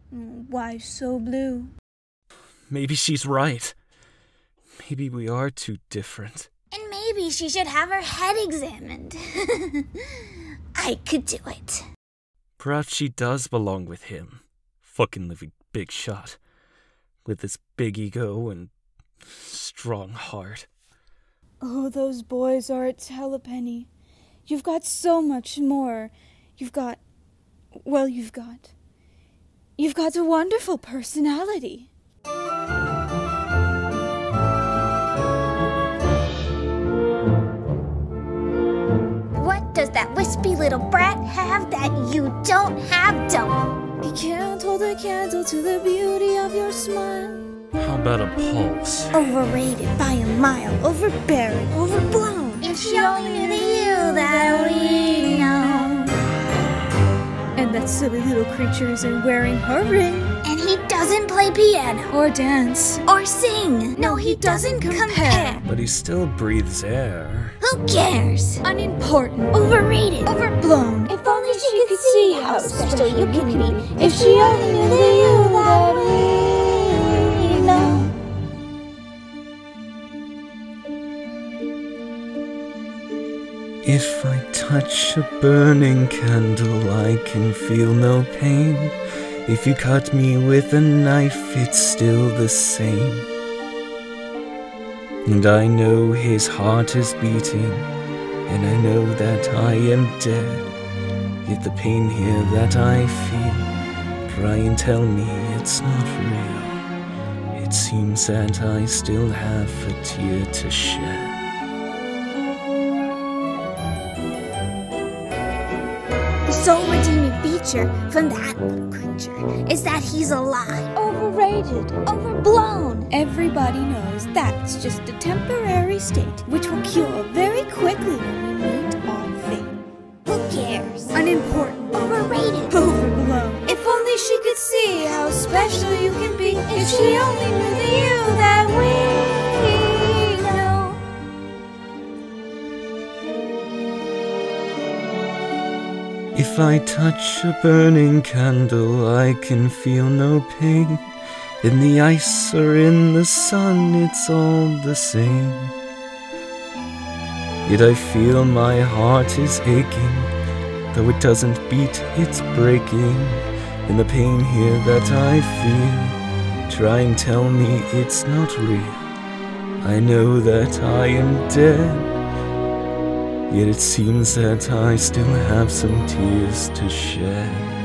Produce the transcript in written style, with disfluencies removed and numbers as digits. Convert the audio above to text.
Why so blue? Maybe she's right. Maybe we are too different. And maybe she should have her head examined. I could do it. Perhaps she does belong with him. Fucking living big shot. With this big ego and strong heart. Oh, those boys are a telepenny. You've got so much more. You've got a wonderful personality. What does that wispy little brat have that you don't have, don't? He can't hold a candle to the beauty of your smile. How about a pulse? Overrated by a mile, Overbearing, overblown. If she only knew the you that we know. And that silly little creature isn't wearing her ring. And he doesn't play piano. Or dance. Or sing. No, he doesn't compare. But he still breathes air. Who cares? Unimportant. Overrated. Overblown. If only she could see how special you can be. If she only knew the you that we know. If I touch a burning candle, I can feel no pain. If you cut me with a knife, it's still the same. And I know his heart is beating, and I know that I am dead. Yet the pain here that I feel, try and tell me it's not real. It seems that I still have a tear to shed. The sole redeeming feature from that little creature is that he's alive. Overrated. Overblown. Everybody knows that's just a temporary state, which will cure very quickly when we meet on fate. Who cares? Unimportant. Overrated. Overblown. If only she could see how special you can be. If she only knew the you that we know. If I touch a burning candle, I can feel no pain. In the ice or in the sun, it's all the same. Yet I feel my heart is aching, though it doesn't beat, it's breaking. In the pain here that I feel, try and tell me it's not real. I know that I am dead. Yet it seems that I still have some tears to shed.